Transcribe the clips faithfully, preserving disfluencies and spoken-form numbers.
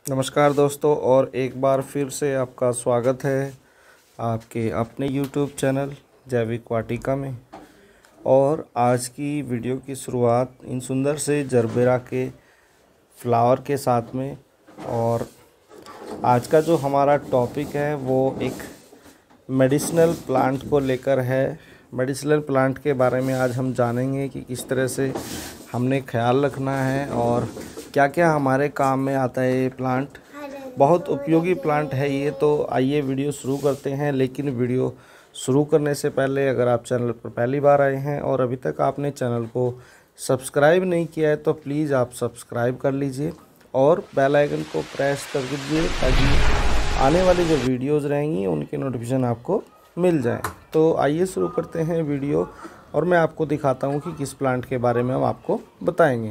नमस्कार दोस्तों, और एक बार फिर से आपका स्वागत है आपके अपने यूट्यूब चैनल जैविक वाटिका में। और आज की वीडियो की शुरुआत इन सुंदर से जरबेरा के फ्लावर के साथ में। और आज का जो हमारा टॉपिक है वो एक मेडिसिनल प्लांट को लेकर है। मेडिसिनल प्लांट के बारे में आज हम जानेंगे कि किस तरह से हमने ख्याल रखना है और क्या क्या हमारे काम में आता है। ये प्लांट बहुत उपयोगी प्लांट है ये। तो आइए वीडियो शुरू करते हैं। लेकिन वीडियो शुरू करने से पहले अगर आप चैनल पर पहली बार आए हैं और अभी तक आपने चैनल को सब्सक्राइब नहीं किया है तो प्लीज़ आप सब्सक्राइब कर लीजिए और बेल आइकन को प्रेस कर दीजिए ताकि आने वाली जो वीडियोस रहेंगी उनकी नोटिफिकेशन आपको मिल जाए। तो आइए शुरू करते हैं वीडियो और मैं आपको दिखाता हूँ कि किस प्लांट के बारे में हम आपको बताएंगे।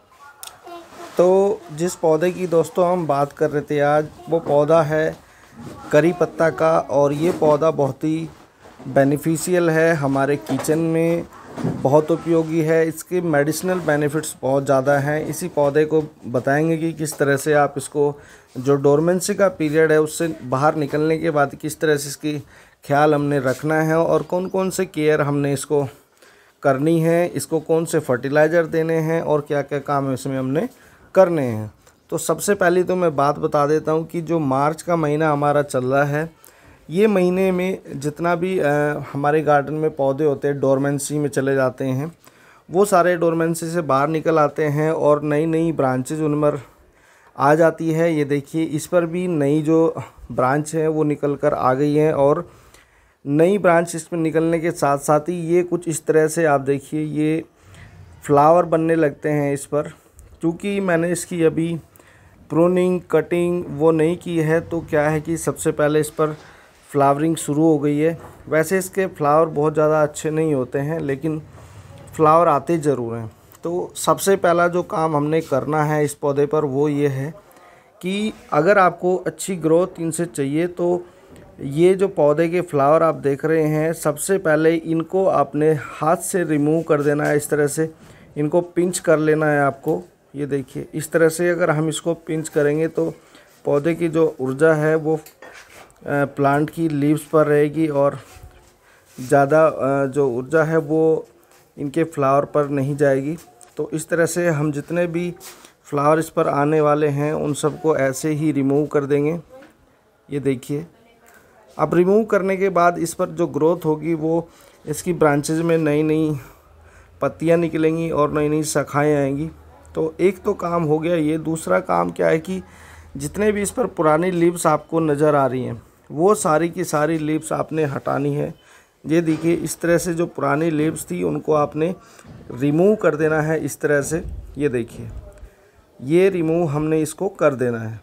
तो जिस पौधे की दोस्तों हम बात कर रहे थे आज, वो पौधा है करी पत्ता का। और ये पौधा बहुत ही बेनिफिशियल है, हमारे किचन में बहुत उपयोगी है। इसके मेडिसिनल बेनिफिट्स बहुत ज़्यादा हैं। इसी पौधे को बताएंगे कि किस तरह से आप इसको, जो डोरमेंसी का पीरियड है उससे बाहर निकलने के बाद किस तरह से इसकी ख्याल हमने रखना है और कौन कौन से केयर हमने इसको करनी है, इसको कौन से फर्टिलाइज़र देने हैं और क्या क्या काम इसमें हमने करने हैं। तो सबसे पहले तो मैं बात बता देता हूं कि जो मार्च का महीना हमारा चल रहा है, ये महीने में जितना भी आ, हमारे गार्डन में पौधे होते हैं डोरमेंसी में चले जाते हैं, वो सारे डोरमेंसी से बाहर निकल आते हैं और नई नई ब्रांचेज उनमें आ जाती है। ये देखिए, इस पर भी नई जो ब्रांच है वो निकल कर आ गई है। और नई ब्रांच इसमें निकलने के साथ साथ ही ये कुछ इस तरह से आप देखिए ये फ्लावर बनने लगते हैं इस पर। क्योंकि मैंने इसकी अभी प्रूनिंग कटिंग वो नहीं की है, तो क्या है कि सबसे पहले इस पर फ्लावरिंग शुरू हो गई है। वैसे इसके फ्लावर बहुत ज़्यादा अच्छे नहीं होते हैं, लेकिन फ्लावर आते ज़रूर हैं। तो सबसे पहला जो काम हमने करना है इस पौधे पर वो ये है कि अगर आपको अच्छी ग्रोथ इनसे चाहिए तो ये जो पौधे के फ्लावर आप देख रहे हैं, सबसे पहले इनको आपने हाथ से रिमूव कर देना है। इस तरह से इनको पिंच कर लेना है आपको। ये देखिए, इस तरह से अगर हम इसको पिंच करेंगे तो पौधे की जो ऊर्जा है वो प्लांट की लीव्स पर रहेगी और ज़्यादा जो ऊर्जा है वो इनके फ्लावर पर नहीं जाएगी। तो इस तरह से हम जितने भी फ्लावर इस पर आने वाले हैं उन सबको ऐसे ही रिमूव कर देंगे। ये देखिए, अब रिमूव करने के बाद इस पर जो ग्रोथ होगी वो इसकी ब्रांचेज में नई नई पत्तियां निकलेंगी और नई नई शाखाएँ आएंगी। तो एक तो काम हो गया ये। दूसरा काम क्या है कि जितने भी इस पर पुरानी लीव्स आपको नज़र आ रही हैं वो सारी की सारी लीव्स आपने हटानी है। ये देखिए, इस तरह से जो पुरानी लीव्स थी उनको आपने रिमूव कर देना है इस तरह से। ये देखिए, ये रिमूव हमने इसको कर देना है।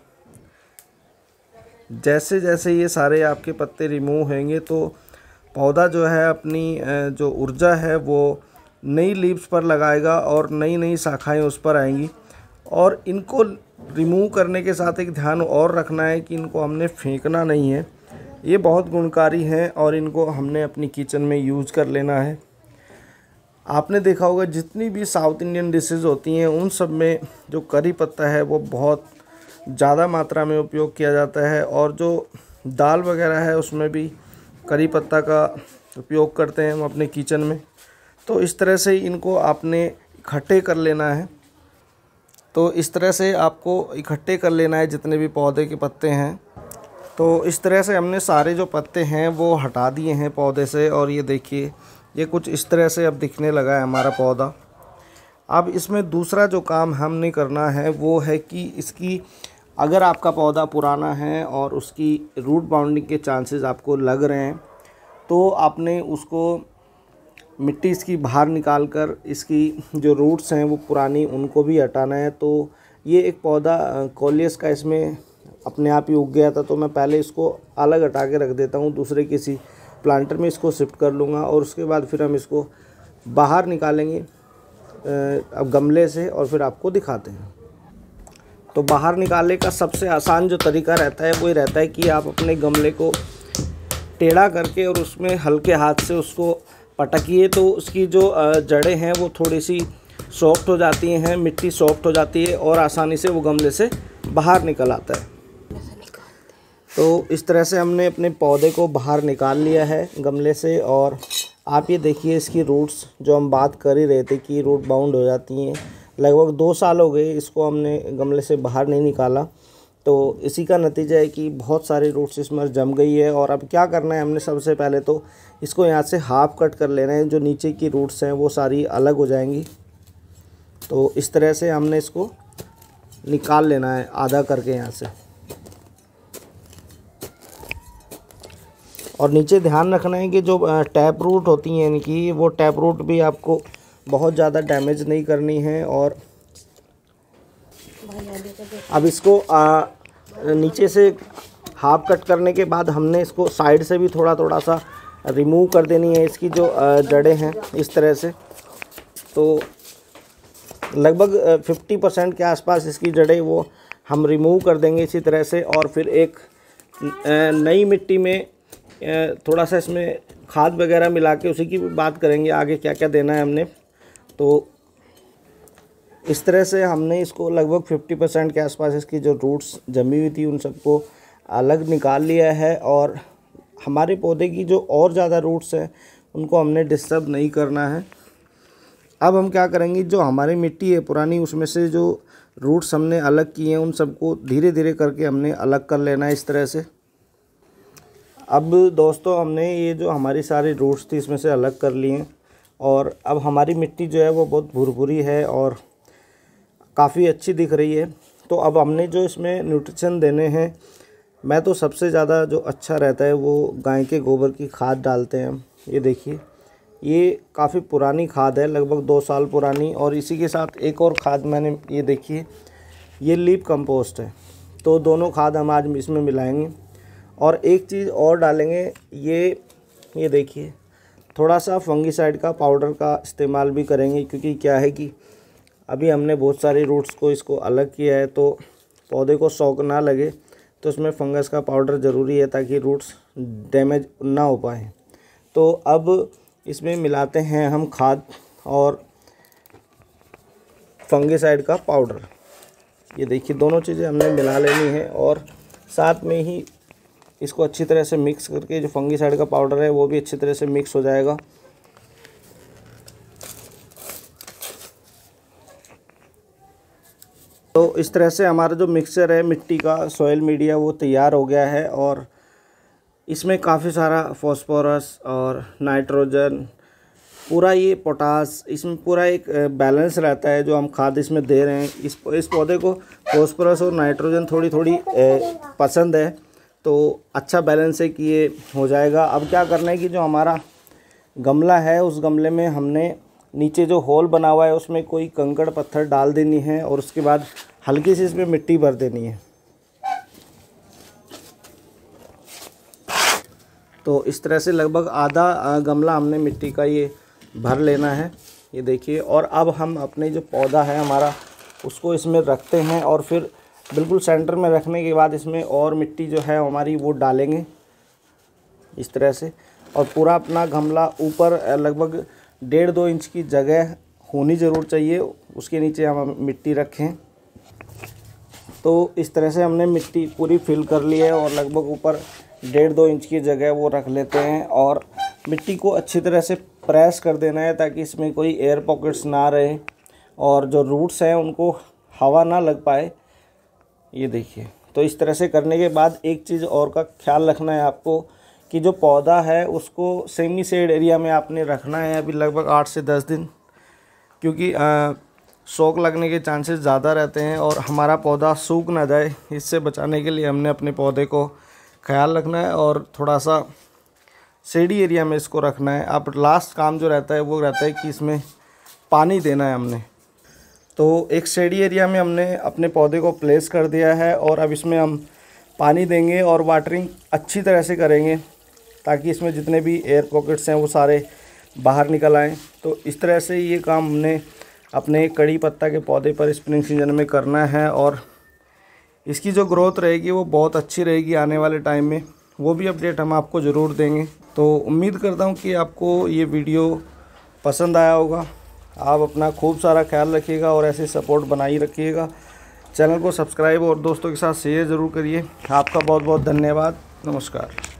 जैसे जैसे ये सारे आपके पत्ते रिमूव होंगे तो पौधा जो है अपनी जो ऊर्जा है वो नई लीव्स पर लगाएगा और नई नई शाखाएं उस पर आएंगी। और इनको रिमूव करने के साथ एक ध्यान और रखना है कि इनको हमने फेंकना नहीं है। ये बहुत गुणकारी हैं और इनको हमने अपनी किचन में यूज़ कर लेना है। आपने देखा होगा जितनी भी साउथ इंडियन डिशेस होती हैं उन सब में जो करी पत्ता है वो बहुत ज़्यादा मात्रा में उपयोग किया जाता है। और जो दाल वगैरह है उसमें भी करी पत्ता का उपयोग करते हैं हम अपने किचन में। तो इस तरह से इनको आपने इकट्ठे कर लेना है। तो इस तरह से आपको इकट्ठे कर लेना है जितने भी पौधे के पत्ते हैं। तो इस तरह से हमने सारे जो पत्ते हैं वो हटा दिए हैं पौधे से। और ये देखिए, ये कुछ इस तरह से अब दिखने लगा है हमारा पौधा। अब इसमें दूसरा जो काम हमने करना है वो है कि इसकी, अगर आपका पौधा पुराना है और उसकी रूट बाउंडिंग के चांसेस आपको लग रहे हैं तो आपने उसको मिट्टी इसकी बाहर निकाल कर इसकी जो रूट्स हैं वो पुरानी उनको भी हटाना है। तो ये एक पौधा कोलियस का इसमें अपने आप ही उग गया था, तो मैं पहले इसको अलग हटा के रख देता हूँ, दूसरे किसी प्लांटर में इसको शिफ्ट कर लूँगा और उसके बाद फिर हम इसको बाहर निकालेंगे अब गमले से और फिर आपको दिखाते हैं। तो बाहर निकालने का सबसे आसान जो तरीका रहता है वो ये रहता है कि आप अपने गमले को टेढ़ा करके और उसमें हल्के हाथ से उसको पटकिए तो उसकी जो जड़ें हैं वो थोड़ी सी सॉफ्ट हो जाती हैं, मिट्टी सॉफ्ट हो जाती है और आसानी से वो गमले से बाहर निकल आता है। तो इस तरह से हमने अपने पौधे को बाहर निकाल लिया है गमले से। और आप ये देखिए इसकी रूट्स, जो हम बात कर ही रहे थे कि रूट बाउंड हो जाती हैं, लगभग दो साल हो गए इसको हमने गमले से बाहर नहीं निकाला। तो इसी का नतीजा है कि बहुत सारी रूट्स इसमें जम गई है। और अब क्या करना है, हमने सबसे पहले तो इसको यहाँ से हाफ कट कर लेना है, जो नीचे की रूट्स हैं वो सारी अलग हो जाएंगी। तो इस तरह से हमने इसको निकाल लेना है आधा करके यहाँ से। और नीचे ध्यान रखना है कि जो टैप रूट होती हैं इनकी, वो टैप रूट भी आपको बहुत ज़्यादा डैमेज नहीं करनी है। और अब इसको आ, नीचे से हाफ कट करने के बाद हमने इसको साइड से भी थोड़ा थोड़ा सा रिमूव कर देनी है इसकी जो जड़ें हैं इस तरह से। तो लगभग पचास परसेंट के आसपास इसकी जड़ें वो हम रिमूव कर देंगे इसी तरह से। और फिर एक नई मिट्टी में थोड़ा सा इसमें खाद वगैरह मिला के उसी की भी बात करेंगे आगे क्या क्या देना है हमने। तो इस तरह से हमने इसको लगभग पचास परसेंट के आसपास इसकी जो रूट्स जमी हुई थी उन सबको अलग निकाल लिया है। और हमारे पौधे की जो और ज़्यादा रूट्स हैं उनको हमने डिस्टर्ब नहीं करना है। अब हम क्या करेंगे, जो हमारी मिट्टी है पुरानी, उसमें से जो रूट्स हमने अलग किए हैं उन सबको धीरे धीरे करके हमने अलग कर लेना है इस तरह से। अब दोस्तों हमने ये जो हमारी सारी रूट्स थी इसमें से अलग कर लिए हैं। और अब हमारी मिट्टी जो है वो बहुत भुरभुरी है और काफ़ी अच्छी दिख रही है। तो अब हमने जो इसमें न्यूट्रिशन देने हैं, मैं तो सबसे ज़्यादा जो अच्छा रहता है वो गाय के गोबर की खाद डालते हैं हम। ये देखिए ये काफ़ी पुरानी खाद है, लगभग दो साल पुरानी। और इसी के साथ एक और खाद मैंने, ये देखिए ये लीप कंपोस्ट है। तो दोनों खाद हम आज इसमें मिलाएंगे। और एक चीज़ और डालेंगे, ये ये देखिए थोड़ा सा फंगीसाइड का पाउडर का इस्तेमाल भी करेंगे, क्योंकि क्या है कि अभी हमने बहुत सारी रूट्स को इसको अलग किया है तो पौधे को शौक ना लगे। तो इसमें फंगस का पाउडर ज़रूरी है ताकि रूट्स डैमेज ना हो पाए। तो अब इसमें मिलाते हैं हम खाद और फंगीसाइड का पाउडर। ये देखिए दोनों चीज़ें हमने मिला लेनी है और साथ में ही इसको अच्छी तरह से मिक्स करके जो फंगीसाइड का पाउडर है वो भी अच्छी तरह से मिक्स हो जाएगा। तो इस तरह से हमारा जो मिक्सचर है मिट्टी का, सॉइल मीडिया, वो तैयार हो गया है। और इसमें काफ़ी सारा फॉस्फोरस और नाइट्रोजन, पूरा ये पोटास, इसमें पूरा एक बैलेंस रहता है जो हम खाद इसमें दे रहे हैं। इस इस पौधे को फॉस्फोरस और नाइट्रोजन थोड़ी थोड़ी पसंद है, तो अच्छा बैलेंस है कि ये हो जाएगा। अब क्या करना है कि जो हमारा गमला है उस गमले में हमने नीचे जो होल बना हुआ है उसमें कोई कंकड़ पत्थर डाल देनी है और उसके बाद हल्की सी इसमें मिट्टी भर देनी है। तो इस तरह से लगभग आधा गमला हमने मिट्टी का ये भर लेना है, ये देखिए। और अब हम अपने जो पौधा है हमारा उसको इसमें रखते हैं और फिर बिल्कुल सेंटर में रखने के बाद इसमें और मिट्टी जो है हमारी वो डालेंगे इस तरह से। और पूरा अपना गमला ऊपर लगभग डेढ़ दो इंच की जगह होनी ज़रूर चाहिए, उसके नीचे हम मिट्टी रखें। तो इस तरह से हमने मिट्टी पूरी फिल कर ली है और लगभग ऊपर डेढ़ दो इंच की जगह वो रख लेते हैं। और मिट्टी को अच्छी तरह से प्रेस कर देना है ताकि इसमें कोई एयर पॉकेट्स ना रहे और जो रूट्स हैं उनको हवा ना लग पाए, ये देखिए। तो इस तरह से करने के बाद एक चीज़ और का ख्याल रखना है आपको कि जो पौधा है उसको सेमी शेड एरिया में आपने रखना है अभी लगभग आठ से दस दिन, क्योंकि शौक लगने के चांसेस ज़्यादा रहते हैं और हमारा पौधा सूख ना जाए। इससे बचाने के लिए हमने अपने पौधे को ख्याल रखना है और थोड़ा सा शेडी एरिया में इसको रखना है। अब लास्ट काम जो रहता है वो रहता है कि इसमें पानी देना है हमने। तो एक शेडी एरिया में हमने अपने पौधे को प्लेस कर दिया है और अब इसमें हम पानी देंगे और वाटरिंग अच्छी तरह से करेंगे ताकि इसमें जितने भी एयर पॉकेट्स हैं वो सारे बाहर निकल आएँ। तो इस तरह से ये काम हमने अपने कड़ी पत्ता के पौधे पर स्प्रिंग सीजन में करना है और इसकी जो ग्रोथ रहेगी वो बहुत अच्छी रहेगी आने वाले टाइम में, वो भी अपडेट हम आपको ज़रूर देंगे। तो उम्मीद करता हूँ कि आपको ये वीडियो पसंद आया होगा। आप अपना खूब सारा ख्याल रखिएगा और ऐसे सपोर्ट बनाई रखिएगा। चैनल को सब्सक्राइब और दोस्तों के साथ शेयर ज़रूर करिए। आपका बहुत बहुत धन्यवाद। नमस्कार।